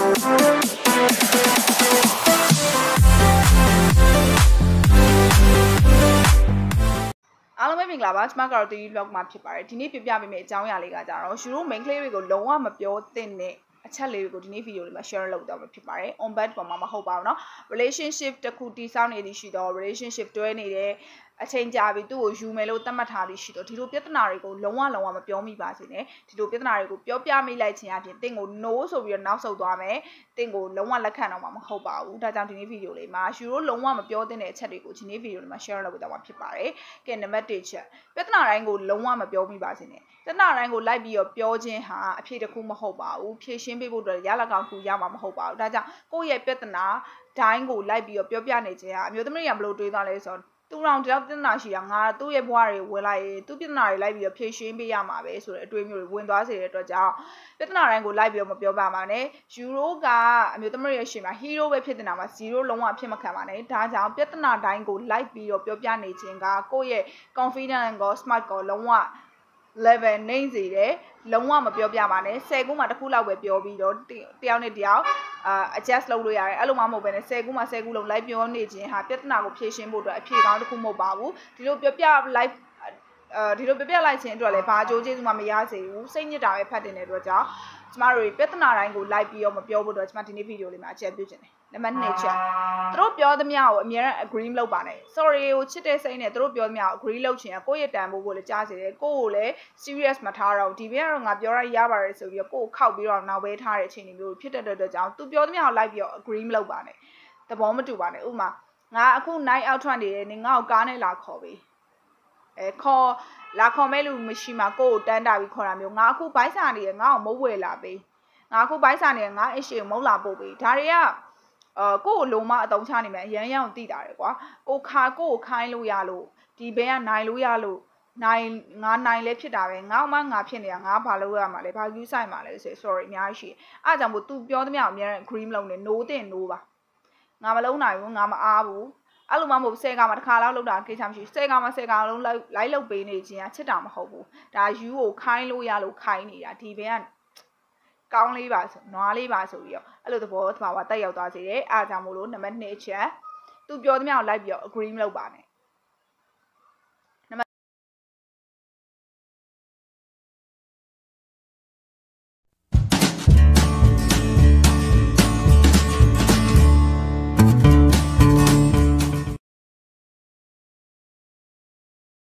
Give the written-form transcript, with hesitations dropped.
အားလုံးပဲမင်္ဂလာပါကျွန်မကတော့ 3D vlog မှာဖြစ်ပါတယ်ဒီနေ့ပြပြပေးမယ့်အကြောင်းအရာလေးကကြတော့ယူရို main ကလေးတွေကိုလုံးဝမပြောသင့်တဲ့အချက်လေးတွေကိုဒီနေ့ဗီဒီယိုလေးမှာ share လုပ်တော့မှာဖြစ်ပါတယ် on bed ပေါ်မှာမဟုတ်ပါဘူးเนาะ relationship တစ်ခုတည်ဆောက်နေသည်ရှိတော့ relationship တွဲနေတဲ့အချိန်ကြာပြီသူ့ကိုယူမယ်လို့သတ်မှတ်ထားသည်ရှိတော့ဒီလိုပြဿနာတွေကိုလုံးဝမပြောမိပါစေနဲ့ဒီလိုပြဿနာတွေကိုပြောပြမိလိုက်ခြင်းအပြင်တင့်ကို no ဆိုပြီးတော့နောက်ဆုတ်သွားမယ်တင့်ကိုလုံးဝလက်ခံတော့မှာမဟုတ်ပါဘူးဒါကြောင့်ဒီနေ့ဗီဒီယိုလေးမှာယူရိုလုံးဝမပြောသင့်တဲ့အချက်တွေကိုဒီနေ့ဗီဒီယိုလေးမှာ share လုပ်တော့မှာဖြစ်ပါတယ်ကဲနံပါတ်1ချက်ပြဿနာတိုင်းကိုလုံးဝမပြောမိပါစေနဲ့ပြဿနာတိုင်းကိုလိုက်ပြီးတော့ပြောခြင်းဟာအဖြေတစ်ခုမဟုတ်ပါဘူးဖြေရှင်းပေးဖို့အတွက်ရလကောင်ခုရမှာမဟုတ်ပါဘူးဒါကြောင့်ကိုယ့်ရဲ့ပြဿနာတိုင်းကိုလိုက်ပြီးတော့ပြောပြနေခြင်းဟာအမျိုးသမီးတွေကဘယ်လိုတွေးသွားလဲဆိုတော့သူတောင်တယောက်ပြဿနာရှိတာငါသူ့ရဲ့ဘဝတွေဝင်လိုက်ရင်သူ့ပြဿနာတွေလိုက်ပြီးတော့ဖြေရှင်းပေးရမှာပဲဆိုတဲ့အတွေးမျိုးတွေဝင်သွားစေတဲ့အတွက်ကြောင့်ပြဿနာတိုင်းကိုလိုက်ပြီးတော့မပြောပါနဲ့ယူရိုကအမျိုးသမီးရဲ့ရှင်မှာဟီးရိုးပဲဖြစ်နေတာမှာ0လုံးဝအဖြစ်မခံပါနဲ့ဒါကြောင့်ပြဿနာတိုင်းကိုလိုက်ပြီးတော့ပြောပြနေခြင်းကကိုယ့်ရဲ့ confidence ကို smart ကိုလုံးဝ level နှိမ့်စေတယ်လုံးဝမပြောပြပါနဲ့10ခုမှတစ်ခုလောက်ပဲပြောပြီးတော့တယောက်နဲ့တယောက်adjust လုပ်လို့ရတယ်အဲ့လိုမှမဟုတ်ဘဲနဲ့10ခုမှ10ခုလုံးလိုက်ပြောနေခြင်းဟာပြဿနာကိုဖြေရှင်းဖို့အတွက်အဖြေကောင်းတစ်ခုမဟုတ်ပါဘူးဒီလိုပြောပြလိုက်ဒီလိုပြပြလိုက်ခြင်းအတွက်လည်းဘာအကျိုးကျေးဇူးမှမရစေဘူးစိတ်ညစ်တာပဲဖတ်တင်တဲ့အတွက်ကြောင့်ကျမတို့ပြဿနာတိုင်းကိုလိုက်ပြီးတော့မပြောဖို့အတွက်ကျမဒီနေ့ဗီဒီယိုလေးမှာအကြံပြုချင်တယ်နံပါတ်2ချက်သူတို့ပြောသမျှကိုအမြဲတမ်း agree မလုပ်ပါနဲ့ sorry ကိုချစ်တဲ့စိတ်နဲ့သူတို့ပြောသမျှကို agree လုပ်ခြင်းကကိုယ့်ရဲ့တန်ဖိုးကိုလည်းကြားစေတယ်ကိုယ့်ကိုလည်း serious မထားတော့ဒီဘက်ကတော့ငါပြောရရပါတယ်ဆိုပြီးတော့ကိုယ့်ကိုခောက်ပြီးတော့နောက်ပဲထားတဲ့အခြေအနေမျိုးဖြစ်တဲ့အတွက်ကြောင့်သူပြောသမျှကိုလိုက်ပြီးတော့ agree မလုပ်ပါနဲ့သဘောမတူပါနဲ့ဥပမာငါအခု night out ထွက်နေတယ်နေငါ့ကိုကားနဲ့လာခေါ်ပေးခေါ်လာခေါ်မဲ့လူမရှိမှကိုယ့်ကိုတန်းတာပြီးခေါ်တာမျိုးငါအခုဘိုက်စာနေရငါ့ကိုမုတ်ဝဲလာပေးငါအခုဘိုက်စာနေငါအရှိကိုမုတ်လာပို့ပေးဒါတွေကကိုယ့်ကိုလုံးမအတုံးချနေမယ်အရန်ရအောင်သိတာတယ်ကွာကိုကိုခိုင်းလို့ရလို့ဒီဘဲကနိုင်လို့ရလို့ငါနိုင်လဲဖြစ်တာပဲငါ့မှငါဖြစ်နေတာငါဘာလို့ရမှာလဲဘာယူဆိုင်မှာလဲဆို sorry အများကြီးရှိအားကြောင့်မို့ तू ပြောသမျှအများနဲ့ agree မလုပ်နဲ့ no တဲ့ no ပါငါမလုံးနိုင်ဘူးငါမအားဘူးအဲ့လိုမှမဟုတ်10ကမှတစ်ခါလောက်လောက်တာကိစ္စမရှိ10ကမှ10ကလုံးလိုက်လုပ်ပေးနေခြင်းကချစ်တာမဟုတ်ဘူးဒါယူကိုခိုင်းလို့ရလို့ခိုင်းနေတာဒီဘဲကကောင်းလေးပါဆိုနွားလေးပါဆိုပြီးတော့အဲ့လိုသဘောတဘာဝတက်ရောက်သွားစေတယ်အားကြောင့်မို့လို့နံပါတ်2ချက်သူပြောသမျှကိုလိုက်ပြီးတော့ agree မလုပ်ပါနဲ့